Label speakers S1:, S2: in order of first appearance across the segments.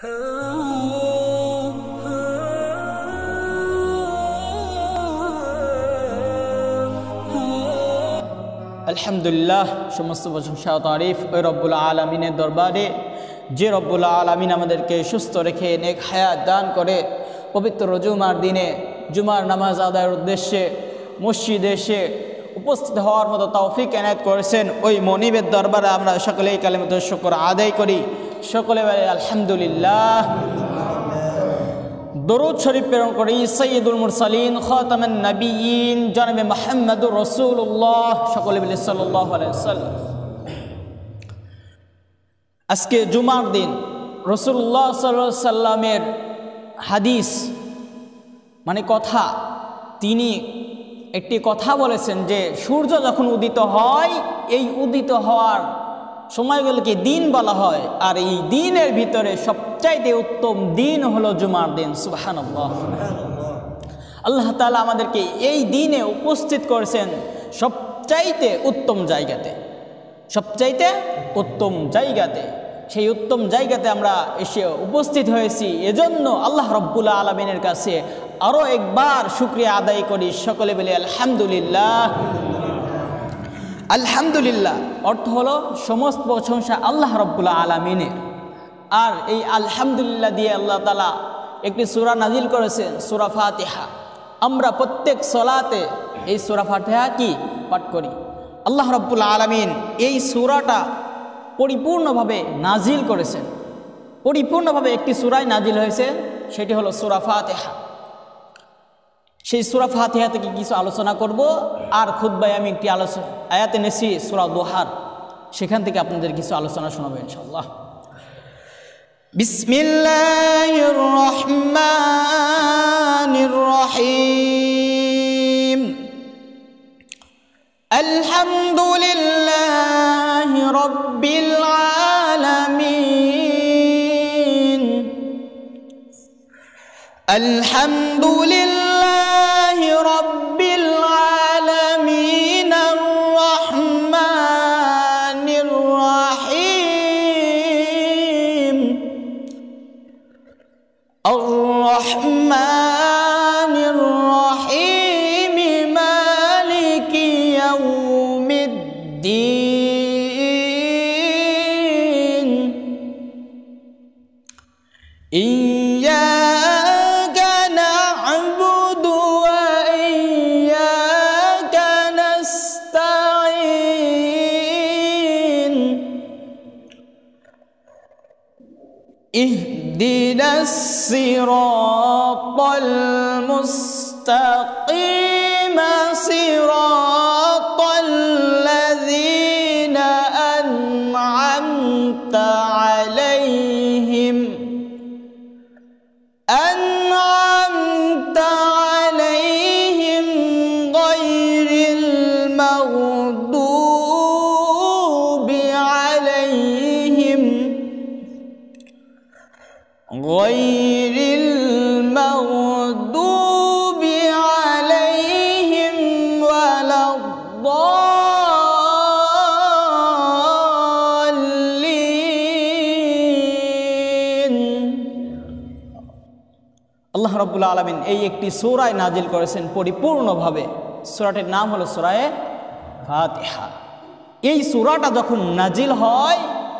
S1: আলহামদুলিল্লাহ, সমস্ত প্রশংসা ও তারিফ ওই রব্বুল আলামিনের দরবারে, যে রব্বুল আলামিন আমাদেরকে সুস্থ রেখে নেক হায়াত দান করে পবিত্র জুমার দিনে জুমার নামাজ আদায়ের উদ্দেশ্যে মসজিদে এসে উপস্থিত হওয়ার মতো তৌফিক এনায়েত করেছেন। ওই মনিবের দরবারে আমরা সকলেই কালিমাতুশ শুকর আদায় করি। সকলে বলি আলহামদুলিল্লাহ। দরুদ শরীফ প্রেরণ করি সাইয়্যিদুল মুরসালিন খাতামুন নবিয়্যিন জনাবে মুহাম্মদুর রাসূলুল্লাহ, সকলে বলি সাল্লাল্লাহু আলাইহি ওয়াসাল্লাম। আজকে জুমার দিন রাসূলুল্লাহ সাল্লাল্লাহু আলাইহি সাল্লামের হাদিস মানে কথা, তিনি একটি কথা বলেছেন যে সূর্য যখন উদিত হয়, এই উদিত হওয়ার সময়গুলোকে দিন বলা হয়, আর এই দিনের ভিতরে সবচাইতে উত্তম দিন হলো জুমার দিন। সুবহানাল্লাহ। আল্লাহ তাআলা আমাদেরকে এই দিনে উপস্থিত করেছেন সবচাইতে উত্তম জায়গাতে, সবচাইতে উত্তম জায়গাতে। সেই উত্তম জায়গাতে আমরা এসে উপস্থিত হয়েছি, এজন্য আল্লাহ রব্বুল আলামিনের কাছে আরও একবার শুকরিয়া আদায় করি। সকলে বলি আলহামদুলিল্লাহ। আলহামদুলিল্লাহ অর্থ হলো সমস্ত প্রশংসা আল্লাহ রব্বুল আলামিনের। আর এই আলহামদুলিল্লাহ দিয়ে আল্লাহ তাআলা একটি সূরা নাজিল করেছেন, সূরা ফাতিহা। আমরা প্রত্যেক সলাতে এই সূরা ফাতিহা কি পাঠ করি। আল্লাহ রব্বুল আলামিন এই সূরাটা পরিপূর্ণভাবে নাজিল করেছেন। পরিপূর্ণভাবে একটি সূরায় নাজিল হয়েছে, সেটি হলো সূরা ফাতিহা। সেই সূরা ফাতিহা থেকে কিছু আলোচনা করব, আর খুতবায় আমি একটি আয়াতে নেছি সূরা দোহার, সেখান থেকে আপনাদের কিছু আলোচনা শোনাবো ইনশাআল্লাহ। বিসমিল্লাহির রহমানির রহিম। আলহামদুলিল্লাহি রাব্বিল আলামিন। আলহামদুলিল্লাহি রাব্বিল আলামিন আর-রহমানির রহিম। আর-রহমানির রহিম মালিকি ইয়াউমিদ্দিন। ইয়্যাকা না'বুদু ওয়া ইয়্যাকা নাস্তাঈন। ইহদিনাস সিরাতাল মুস্তাকিম সিরাতাল লাযীনা আন'আমতা আলাইহিম গায়রিল মাগদুবি আলাইহিম ওয়ালাদ-দাল্লিন। আল্লাহ রাব্বুল আলামিন এই একটি সূরা নাজিল করেছেন পরিপূর্ণভাবে। সূরাটির নাম হলো সূরায়ে ফাতিহা। এই সূরাটা যখন নাজিল হয়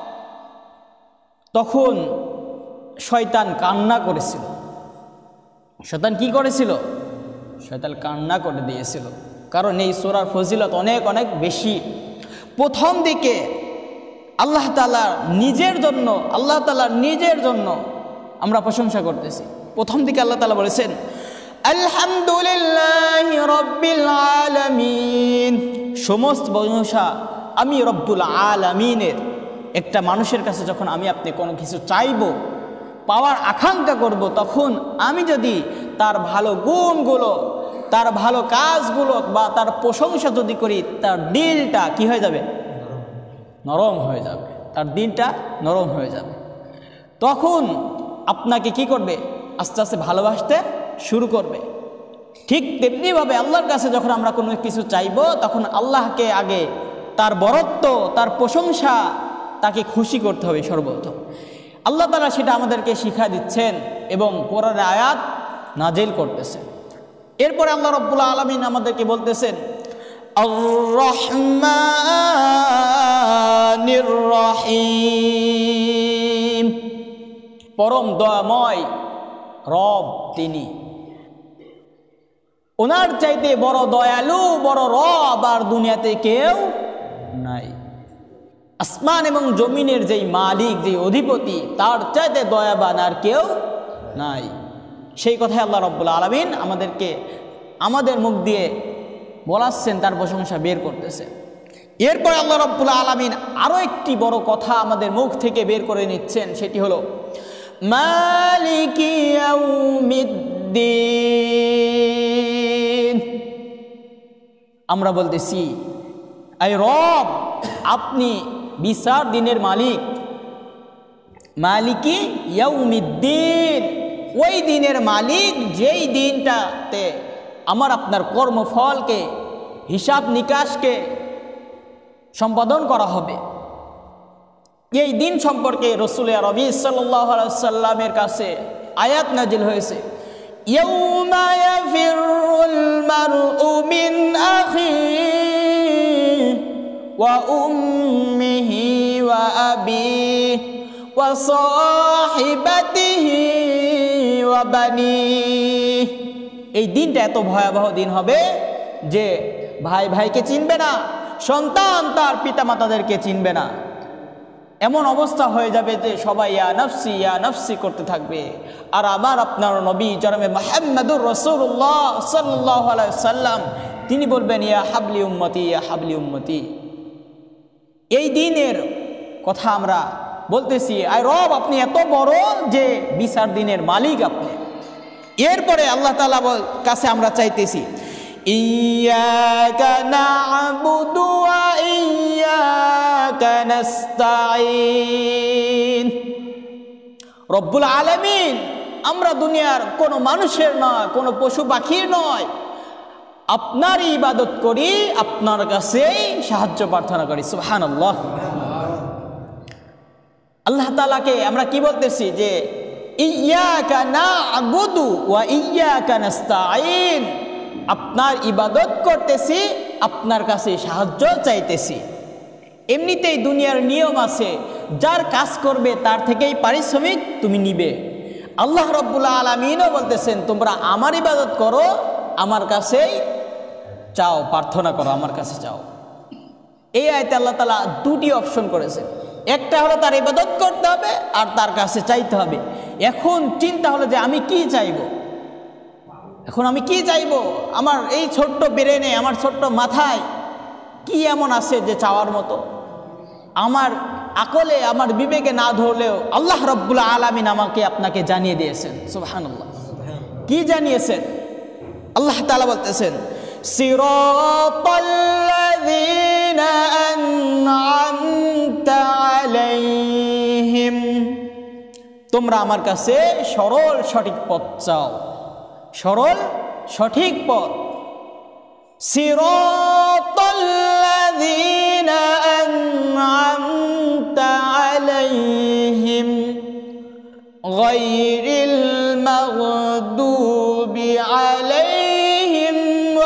S1: তখন শয়তান কান্না করেছিল। শয়তান কি করেছিল? শয়তান কান্না করে দিয়েছিল, কারণ এই সূরার ফজিলত অনেক অনেক বেশি। প্রথম দিকে আল্লাহ তাআলার নিজের জন্য আমরা প্রশংসা করতেছি। প্রথম দিকে আল্লাহ তাআলা বলেছেন আলহামদুলিল্লাহি রাব্বিল আলামিন। সমস্ত প্রশংসা আমি রব্বুল আলামিনের। একটা মানুষের কাছে যখন আমি আপনি কোনো কিছু চাইবো, পাওয়ার আকাঙ্ক্ষা করব, তখন আমি যদি তার ভালো গুণগুলো, তার ভালো কাজগুলো বা তার প্রশংসা যদি করি, তার দিলটা কি হয়ে যাবে? নরম হয়ে যাবে। তার দিলটা নরম হয়ে যাবে। তখন আপনাকে কি করবে? আস্তে আস্তে ভালোবাসতে শুরু করবে। ঠিক তেমনিভাবে আল্লাহর কাছে যখন আমরা কোনো কিছু চাইব, তখন আল্লাহকে আগে তার বরত্ব, তার প্রশংসা, তাকে খুশি করতে হবে সর্বপ্রথম। আল্লাহ তাআলা সেটা আমাদেরকে শিক্ষা দিচ্ছেন এবং কোরআনের আয়াত নাজিল করতেছেন। এরপরে আল্লাহ রাব্বুল আলামিন আমাদেরকে বলতেছেন আর-রহমানির রহিম, পরম দয়াময় রব তিনি। ওনার চাইতে বড় দয়ালু, বড় রব আর দুনিয়াতে কেউ নাই। আসমান এবং জমিনের যেই মালিক, যেই অধিপতি, তার চাইতে দয়াবান আর কেউ নাই। সেই কথাই আল্লাহ রাব্বুল আলামিন আমাদেরকে আমাদের মুখ দিয়ে বলাচ্ছেন, তার প্রশংসা বের করতেছেন। এরপরে আল্লাহ রাব্বুল আলামিন আরও একটি বড় কথা আমাদের মুখ থেকে বের করে নিচ্ছেন, সেটি হলো মালিকি ইয়াউমিদ্দিন। আমরা বলতেছি আই রব, আপনি বিচার দিনের মালিক। মালিকি ইয়াউমিদ্দিন, ওই দিনের মালিক যেই দিনটাতে আমার আপনার কর্মফলকে, হিসাব নিকাশকে সম্পাদন করা হবে। এই দিন সম্পর্কে রাসূল আরবি সাল্লাল্লাহু আলাইহি সাল্লামের কাছে আয়াত নাজিল হয়েছে, ইয়াউমা ইয়াফিরুল মারউ মিন আখিহি ওয়া উম্মিহি ওয়া আবিহি ওয়া সাহিবাতিহি ওয়া বানিহি। এই দিনটা এত ভয়াবহ দিন হবে যে ভাই ভাইকে চিনবে না, সন্তান তার পিতামাতাদেরকে চিনবে না। এমন অবস্থা হয়ে যাবে যে সবাই ইয়া নফসি করতে থাকবে। আর আমার আপনার নবী জনাবে মুহাম্মদুর রাসূলুল্লাহ সাল্লাল্লাহু আলাইহি সাল্লাম, তিনি বলবেন ইয়া হাবলি উম্মতি, ইয়া হাবলি উম্মতি। এই দিনের কথা আমরা বলতেছি, আয় রব আপনি এত বড় যে বিচার দিনের মালিক আপনি। এরপরে আল্লাহ তাআলা কাছে আমরা চাইতেছি ইয়্যাকা না'বুদু ওয়া ইয়্যাকা নাস্তাঈন। রব্বুল আলামিন, আমরা দুনিয়ার কোনো মানুষের নয়, কোনো পশু পাখির নয়, আপনারই ইবাদত করি, আপনার কাছেই সাহায্য প্রার্থনা করি। সুবহানাল্লাহ। আল্লাহ তাআলাকে আমরা কি বলতেছি যে ইয়্যাকা না'বুদু ওয়া ইয়্যাকা নাস্তাঈন, আপনার ইবাদত করতেছি, আপনার কাছে সাহায্য চাইতেছি। এমনিতেই দুনিয়ার নিয়ম আছে, যার কাজ করবে তার থেকেই পারিশ্রমিক তুমি নিবে। আল্লাহ রাব্বুল আলামিনও বলতেছেন তোমরা আমার ইবাদত করো, আমার কাছেই চাও, প্রার্থনা করো, আমার কাছে চাও। এই আয়াতে আল্লাহ তাআলা দুটি অপশন করেছেন, একটা হলো তার ইবাদত করতে হবে আর তার কাছে চাইতে হবে। এখন চিন্তা হলো যে আমি কি চাইব, এখন আমি কি চাইব? আমার এই ছোট্ট ব্রেনে, আমার ছোট্ট মাথায় কি এমন আছে যে চাওয়ার মতো? আমার আকলে, আমার বিবেকে না ধরলেও আল্লাহ রাব্বুল আলামিন আমাকে আপনাকে জানিয়ে দিয়েছেন। সুবহানাল্লাহ। কি জানিয়েছেন? আল্লাহ তাআলা বলতেছেন সিরাতাল্লাযীনা আন'আমতা আলাইহিম, তোমরা আমার কাছে সরল সঠিক পথ চাও, সরল সঠিক পথ। সিরাতাল্লাযীনা আন'আমতা আলাইহিম গায়রিল মাগদুবি আলাইহিম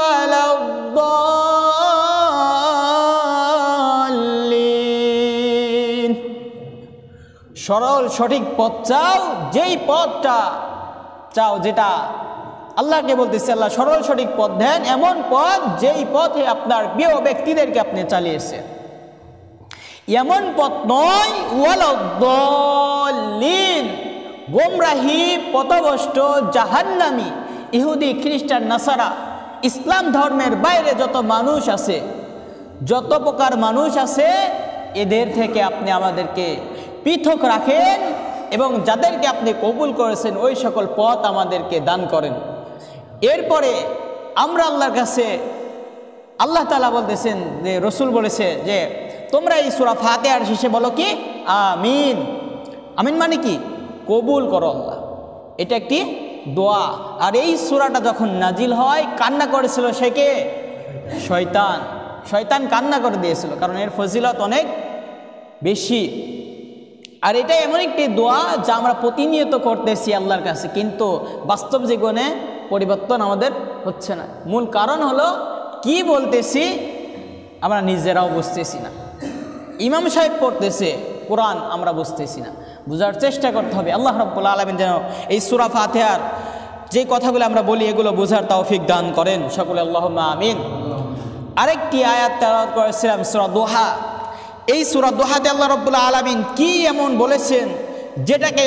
S1: ওয়ালাদ-দাল্লিন। সরল সঠিক পথ চাও, যেই পথটা চাও, যেটা আল্লাহকে বলতেছে আল্লাহ সরল সঠিক পথ দেন, এমন পথ যেই পথে আপনার প্রিয় ব্যক্তিদেরকে আপনি চালিয়েছেন, এমন পথ নয় ওয়ালাদ-দাল্লিন, গোমরাহি, পথভ্রষ্ট, জাহান্নামী, ইহুদি, খ্রিস্টান, নাসারা, ইসলাম ধর্মের বাইরে যত মানুষ আছে, যত প্রকার মানুষ আছে, এদের থেকে আপনি আমাদেরকে পৃথক রাখেন এবং যাদেরকে আপনি কবুল করেছেন ওই সকল পথ আমাদেরকে দান করেন। এরপরে আমরা আল্লাহর কাছে, আল্লাহ তাআলা বলতেছেন যে রসুল বলেছে যে তোমরা এই সূরা ফাতিহার শেষে বলো কি আমিন। আমিন মানে কি? কবুল করো আল্লাহ, এটা একটি দোয়া। আর এই সূরাটা যখন নাজিল হয়, কান্না করেছিল সে কে? শয়তান। শয়তান কান্না করে দিয়েছিল, কারণ এর ফজিলত অনেক বেশি। আর এটা এমন একটি দোয়া যা আমরা প্রতিনিয়ত করতেছি আল্লাহর কাছে, কিন্তু বাস্তব জীবনে পরিবর্তন আমাদের হচ্ছে না। মূল কারণ হলো কি বলতেছি আমরা নিজেরাও বুঝতেছি না। ইমাম সাহেব পড়তেছে কোরআন, আমরা বুঝতেছি না। বুঝার চেষ্টা করতে হবে। আল্লাহ রাব্বুল আলামিন যেন এই সূরা ফাতিহার যে কথাগুলো আমরা বলি এগুলো বোঝার তৌফিক দান করেন সকলে, আল্লাহুম্মা আমিন। আরেকটি আয়াত তেলাওয়াত করেছিলাম সূরা দোহা। এই সূরা দোহাতে আল্লাহ রাব্বুল আলামিন কি এমন বলেছেন যেটাকে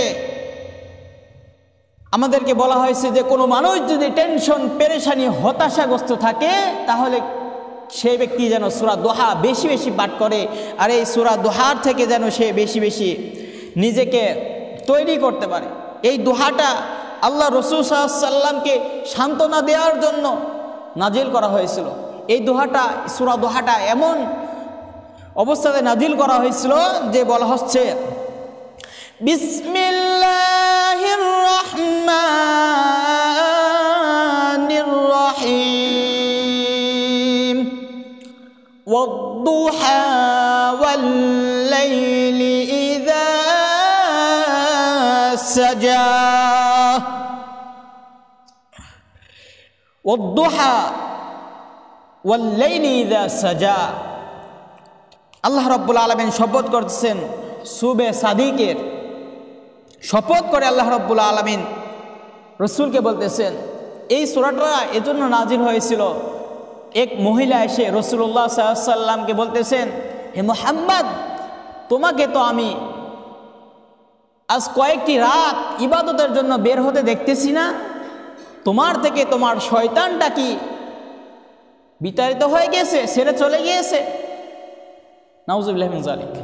S1: আমাদেরকে বলা হয়েছে যে কোনো মানুষ যদি টেনশন, পেরেশানি, হতাশাগ্রস্ত থাকে তাহলে সেই ব্যক্তি যেন সূরা দোহা বেশি বেশি পাঠ করে, আর এই সূরা দোহার থেকে যেন সে বেশি বেশি নিজেকে তৈরি করতে পারে। এই দোহাটা আল্লাহ রাসূল সাল্লাল্লাহু আলাইহি ওয়াসাল্লামকে সান্ত্বনা দেওয়ার জন্য নাজিল করা হয়েছিল। এই দোহাটা, সূরা দোহাটা এমন অবস্থাতে নাজিল করা হয়েছিল যে বলা হচ্ছে বিসমিল্লাহির রহমানির রহিম ওয়াদ-দুহা ওয়াল-লাইলি ইযা সাজা ওয়াদ-দুহা ওয়াল-লাইলি ইযা সাজা। আল্লাহ রাব্বুল আলামিন শপথ করতেছেন সুবে সাদিকের, শপথ করে আল্লাহ রাব্বুল আলামিন রাসূলকে বলতেছেন এই সূরাটা এজন্য নাজিল হয়েছিল। এক মহিলা এসে রাসূলুল্লাহ সাল্লাল্লাহু আলাইহি ওয়াসাল্লামকে বলতেছেন, হে মুহাম্মদ, তোমাকে তো আমি আজ কয়েকটি রাত ইবাদতের জন্য বের হতে দেখতেছি না, তোমার থেকে তোমার শয়তানটা কি বিতাড়িত হয়ে গেছে, ছেড়ে চলে গিয়েছে? নাউযুবিল্লাহি মিন যালিক।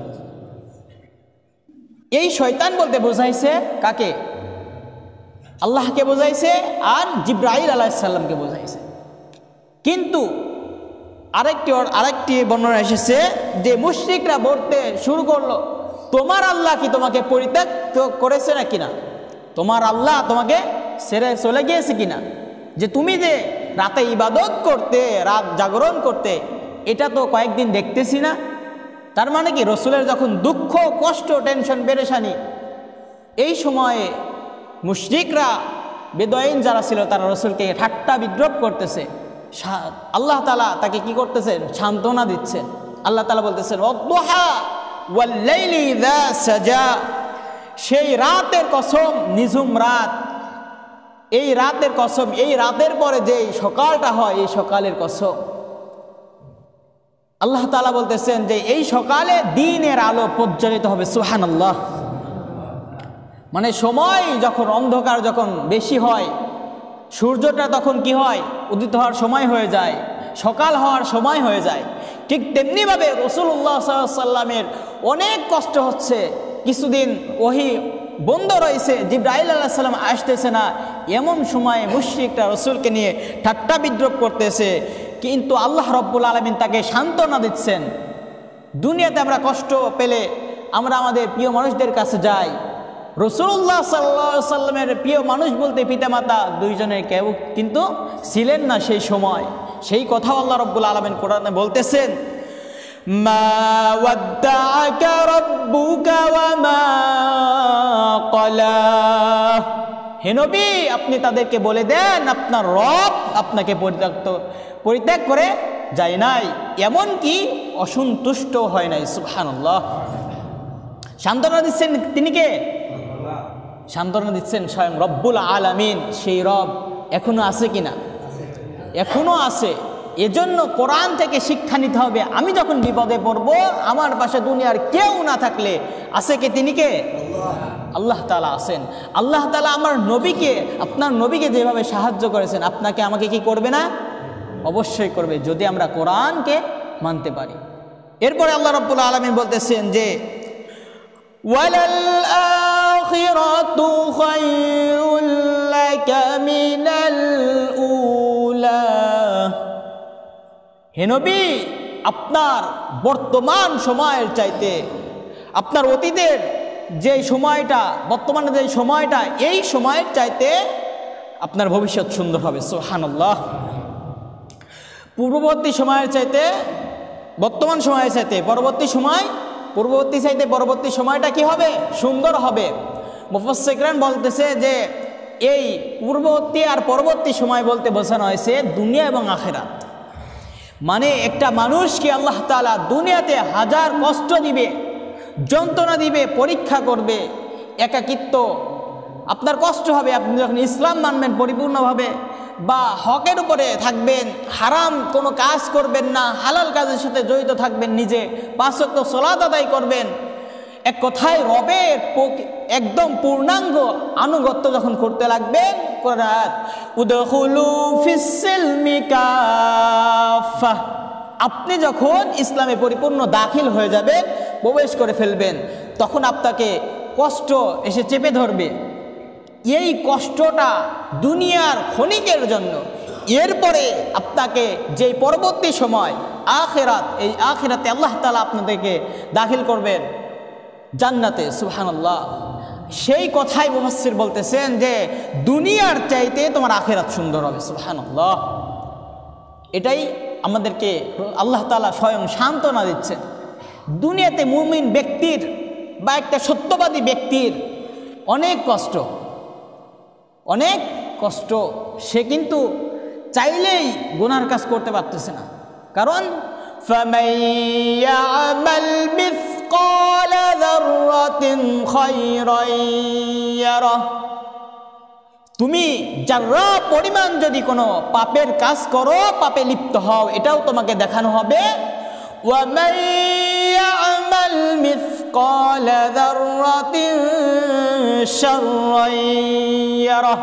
S1: এই শয়তান বলতে বোঝাইছে কাকে? আল্লাহকে বোঝাইছে আর জিবরাইল আলাইহিস সালামকে বোঝাইছে। কিন্তু আরেকটি বর্ণনা এসেছে যে মুশরিকরা বলতে শুরু করলো, তোমার আল্লাহ কি তোমাকে পরিত্যাগ করেছে না কিনা, তোমার আল্লাহ তোমাকে ছেড়ে চলে গিয়েছে কিনা, যে তুমি যে রাতে ইবাদত করতে, রাত জাগরণ করতে, এটা তো কয়েকদিন দেখতেছি না। তার মানে কি রসুলের যখন দুঃখ, কষ্ট, টেনশন, পেরেশানি, এই সময়ে মুশরিকরা, বেদুইন যারা ছিল তারা রসুলকে ঠাট্টা বিদ্রুপ করতেছে। আল্লাহ তাআলা তাকে কি করতেছেন? সান্ত্বনা দিচ্ছেন। আল্লাহ তাআলা বলতেছেন ওয়াদ-দুহা ওয়াল-লাইলি ইযা সাজা, সেই রাতের কসম, নিঝুম রাত, এই রাতের কসম, এই রাতের পরে যে সকালটা হয় এই সকালের কসম। আল্লাহ তাআলা বলতেছেন যে এই সকালে দিনের আলো প্রজ্বলিত হবে। সুবহানাল্লাহ। মানে সময় যখন অন্ধকার যখন বেশি হয়, সূর্যটা তখন কি হয়? উদিত হওয়ার সময় হয়ে যায়, সকাল হওয়ার সময় হয়ে যায়। ঠিক তেমনিভাবে রাসূলুল্লাহ সাল্লাল্লাহু আলাইহি ওয়াসাল্লামের অনেক কষ্ট হচ্ছে, কিছুদিন ওহী বন্ধ রয়েছে, জিবরাইল আলাইহিস সালাম আসতেছে না, এমন সময়ে মুশরিকরা রাসূলকে নিয়ে ঠাট্টা বিদ্রুপ করতেছে। কিন্তু আল্লাহ রাব্বুল আলামিন তাকে সান্ত্বনা দিচ্ছেন। দুনিয়াতে আমরা কষ্ট পেলে আমরা আমাদের প্রিয় মানুষদের কাছে যাই। রাসূলুল্লাহ সাল্লাল্লাহু আলাইহি ওয়াসাল্লামের প্রিয় মানুষ বলতে পিতামাতা দুইজনের কেউ কিন্তু ছিলেন না সেই সময়। সেই কথা আল্লাহ রাব্বুল আলামিন কোরআনে বলতেছেন, মা ওয়াদ্দাআকা রাব্বুকা ওয়া মা ক্বালা। হে নবী, আপনি তাদেরকে বলে দেন আপনার রব আপনাকে পরিত্যাগ করে যায় নাই, এমন কি অসন্তুষ্ট হয় নাই। সুবহানাল্লাহ। সান্ত্বনা দিচ্ছেন তিনি কে? সান্ত্বনা দিচ্ছেন স্বয়ং রব্বুল আলামিন। সেই রব এখনো আছে কিনা? এখনো আছে। এজন্য কোরআন থেকে শিক্ষা নিতে হবে। আমি যখন বিপদে পড়বো, আমার পাশে দুনিয়ার কেউ না থাকলে আছে কে? তিনি কে? আল্লাহ তাআলা আছেন। আল্লাহ তাআলা আমার নবীকে, আপনার নবীকে যেভাবে সাহায্য করেছেন, আপনাকে আমাকে কি করবে না? অবশ্যই করবে, যদি আমরা কোরআনকে মানতে পারি। এরপরে আল্লাহ রাব্বুল আলামিন বলতেছেন যে ওয়ালাল আখিরাতু খায়রুল লাকা মিনাল উলা। হে নবী, আপনার বর্তমান সময়ের চাইতে, আপনার অতীতের যে সময়টা, বর্তমানে যে সময়টা, এই সময়ের চাইতে আপনার ভবিষ্যৎ সুন্দর হবে। সুবহানাল্লাহ। পূর্ববর্তী সময়ের চাইতে, বর্তমান সময়ের চাইতে পরবর্তী সময় পূর্ববর্তী চাইতে পরবর্তী সময়টা কি হবে? সুন্দর হবে। মুফাসসিরগণ বলতেছে যে এই পূর্ববর্তী আর পরবর্তী সময় বলতে বোঝানো হয়েছে দুনিয়া এবং আখিরাত। মানে একটা মানুষকে আল্লাহ তাআলা দুনিয়াতে হাজার কষ্ট দিবে, যন্ত্রণা দিবে, পরীক্ষা করবে, একাকিত্ব আপনার কষ্ট হবে। আপনি যখন ইসলাম মানবেন পরিপূর্ণভাবে বা হকের উপরে থাকবেন, হারাম কোনো কাজ করবেন না, হালাল কাজের সাথে জড়িত থাকবেন, নিজে 5 ওয়াক্ত সালাত আদায় করবেন, এক কথায় রবের একদম পূর্ণাঙ্গ আনুগত্য যখন করতে লাগবেন, উদখুলু ফিস-সিলমি কাফা, আপনি যখন ইসলামে পরিপূর্ণ দাখিল হয়ে যাবেন, প্রবেশ করে ফেলবেন, তখন আপনাকে কষ্ট এসে চেপে ধরবে। এই কষ্টটা দুনিয়ার ক্ষণিকের জন্য, এরপরে আপনাকে যেই পরবর্তী সময় আখিরাত, এই আখিরাতে আল্লাহ তাআলা আপনাদেরকে দাখিল করবেন জান্নাতে। সুবহানাল্লাহ। সেই কথাই মুফাসসির বলতেছেন যে দুনিয়ার চাইতে তোমার আখিরাত সুন্দর হবে। সুবহানাল্লাহ। এটাই আমাদেরকে আল্লাহ তাআলা স্বয়ং সান্ত্বনা দিচ্ছেন। দুনিয়াতে মুমিন ব্যক্তির বা একটা সত্যবাদী ব্যক্তির অনেক কষ্ট, অনেক কষ্ট। সে কিন্তু চাইলেই গুনার কাজ করতে পারতেছে না, কারণ ফামান ইয়ামাল মিসকালা যাররাতিন খায়রান ইয়ারাহ, তুমি যারা পরিমাণ যদি কোনো পাপের কাজ করো, পাপে লিপ্ত হও, এটাও তোমাকে দেখানো হবে। ওয়া মান ইয়ামাল মিসকালা যাররাতিন শাররান ইয়ারাহ,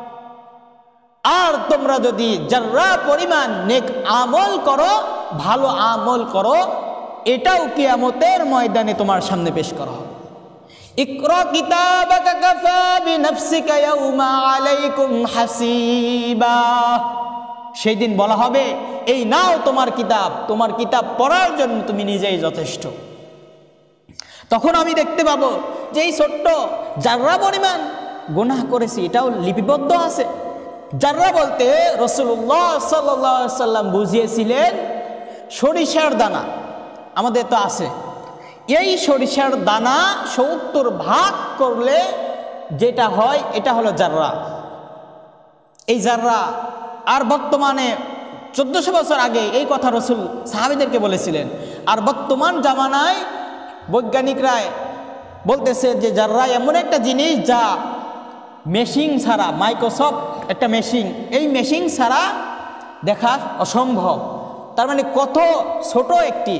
S1: আর তোমরা যদি যারা পরিমাণ নেক আমল করো, ভালো আমল করো, এটাও কিয়ামতের ময়দানে তোমার সামনে পেশ করা হবে। ইকরা কিতাবাকা কাফা বিনাফসিকা ইয়াউমা আলাইকুম হাসিবা, সেই দিন বলা হবে এই নাও তোমার কিতাব, তোমার কিতাব পড়ার জন্য তুমি নিজেই যথেষ্ট। তখন আমি দেখতে পাবো যে এই ছোট্ট যারা পরিমাণ গুনাহ করেছি এটাও লিপিবদ্ধ আছে। যারা বলতে রাসূলুল্লাহ সাল্লাল্লাহু আলাইহি ওয়াসাল্লাম বুঝিয়েছিলেন সরিষার দানা, আমাদের তো আছে, এই সরিষার দানা 70 ভাগ করলে যেটা হয় এটা হলো জাররা। এই জাররা, আর বর্তমানে 1400 বছর আগে এই কথা রাসূল সাহাবীদেরকে বলেছিলেন, আর বর্তমান জামানায় বৈজ্ঞানিকরা বলতেছে যে জাররা এমন একটা জিনিস যা মেশিন ছাড়া, মাইক্রোস্কোপ একটা মেশিন, এই মেশিন ছাড়া দেখা অসম্ভব। তার মানে কত ছোট একটি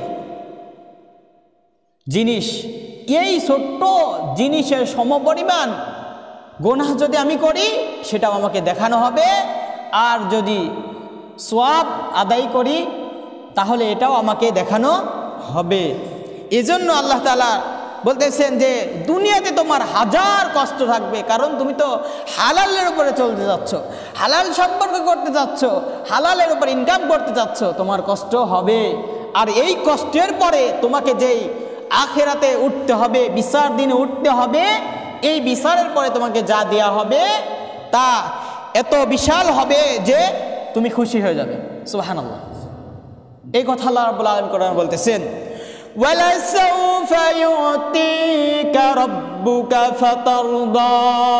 S1: জিনিস, এই ছোট্ট জিনিসের সমপরিমাণ গুনাহ যদি আমি করি সেটাও আমাকে দেখানো হবে, আর যদি সওয়াব আদায় করি তাহলে এটাও আমাকে দেখানো হবে। এজন্য আল্লাহ তাআলা বলতেছেন যে দুনিয়াতে তোমার হাজার কষ্ট থাকবে, কারণ তুমি তো হালালের উপরে চলতে যাচ্ছ, হালাল সম্পর্ক করতে যাচ্ছ, হালালের উপর ইনকাম করতে যাচ্ছ, তোমার কষ্ট হবে। আর এই কষ্টের পরে তোমাকে যেই আখিরাতে উঠতে হবে, বিচার দিনে উঠতে হবে, এই বিচারের পরে তোমাকে যা দেয়া হবে তা এত বিশাল হবে যে তুমি খুশি হয়ে যাবে। সুবহানাল্লাহ। এই কথা আল্লাহ রাব্বুল আলামিন কোরআনে বলতেছেন, ওয়ালাসাউফা ইউতিকা রাব্বুকা ফাতারদা,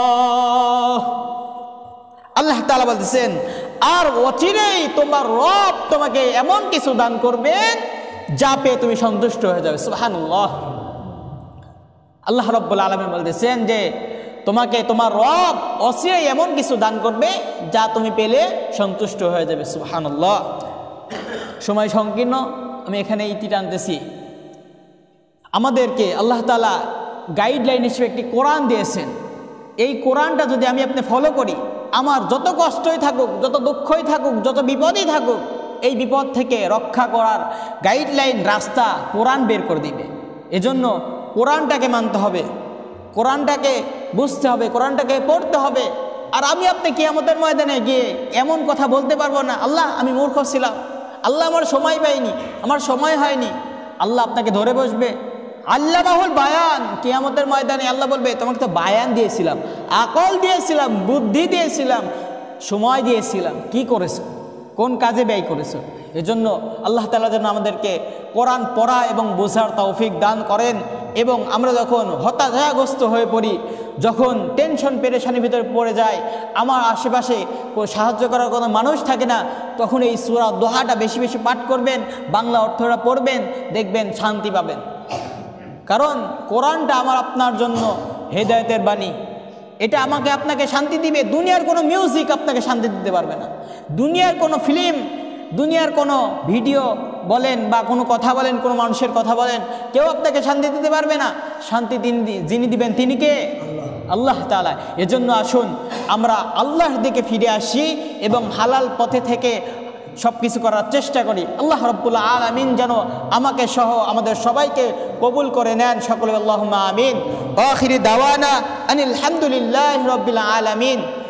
S1: আল্লাহ তাআলা বলতেছেন আর অচিরেই তোমার রব তোমাকে এমন কিছু দান করবেন যা পেয়ে তুমি সন্তুষ্ট হয়ে যাবে। সুবহানাল্লাহ। আল্লাহ রাব্বুল আলামিন বলতেছেন যে তোমাকে তোমার রব অচিরেই এমন কিছু দান করবে যা তুমি পেলে সন্তুষ্ট হয়ে যাবে। সুবহানাল্লাহ। সময় সংকীর্ণ, আমি এখানে ইতি টানতেছি। আমাদেরকে আল্লাহ তাআলা গাইডলাইন হিসেবে একটি কোরআন দিয়েছেন। এই কোরআনটা যদি আমি আপনি ফলো করি, আমার যত কষ্টই থাকুক, যত দুঃখই থাকুক, যত বিপদই থাকুক, এই বিপদ থেকে রক্ষা করার গাইডলাইন, রাস্তা কোরআন বের করে দিবে। এজন্য কোরআনটাকে মানতে হবে, কোরআনটাকে বুঝতে হবে, কোরআনটাকে পড়তে হবে। আর আমি আপনি কিয়ামতের ময়দানে গিয়ে এমন কথা বলতে পারবো না, আল্লাহ আমি মূর্খ ছিলাম, আল্লাহ আমার সময় পাইনি, আমার সময় হয়নি। আল্লাহ আপনাকে ধরে বসবে। আল্লাহ বাহুল বায়ান, কিয়ামতের ময়দানে আল্লাহ বলবে তোমাকে তো বায়ান দিয়েছিলাম, আকল দিয়েছিলাম, বুদ্ধি দিয়েছিলাম, সময় দিয়েছিলাম, কি করেছো, কোন কাজে ব্যয় করেছো? এজন্য আল্লাহ তাআলা যেন আমাদেরকে কোরআন পড়া এবং বোঝার তৌফিক দান করেন। এবং আমরা যখন হতাশাগ্রস্ত হয়ে পড়ি, যখন টেনশন পেরেশানির ভিতরে পড়ে যায়, আমার আশেপাশে সাহায্য করার কোনো মানুষ থাকে না, তখন এই সূরা দোহাটা বেশি বেশি পাঠ করবেন, বাংলা অর্থটা পড়বেন, দেখবেন শান্তি পাবেন। কারণ কোরআনটা আমার আপনার জন্য হেদায়েতের বাণী। এটা আমাকে আপনাকে শান্তি দিবে। দুনিয়ার কোনো মিউজিক আপনাকে শান্তি দিতে পারবে না, দুনিয়ার কোনো ফিল্ম, দুনিয়ার কোনো ভিডিও বলেন বা কোনো কথা বলেন, কোনো মানুষের কথা বলেন, কেউ আপনাকে শান্তি দিতে পারবে না। শান্তি যিনি দিবেন তিনি কে? আল্লাহ তাআলা। এজন্য আসুন আমরা আল্লাহর দিকে ফিরে আসি এবং হালাল পথে থেকে সব কিছু করার চেষ্টা করি। আল্লাহ রাব্বুল আলামিন যেন আমাকে সহ আমাদের সবাইকে কবুল করে নেন। সকলে আল্লাহুম্মা আমিন। আখিরি দাওয়ানা আনিল হামদুলিল্লাহি রাব্বিল আলামিন।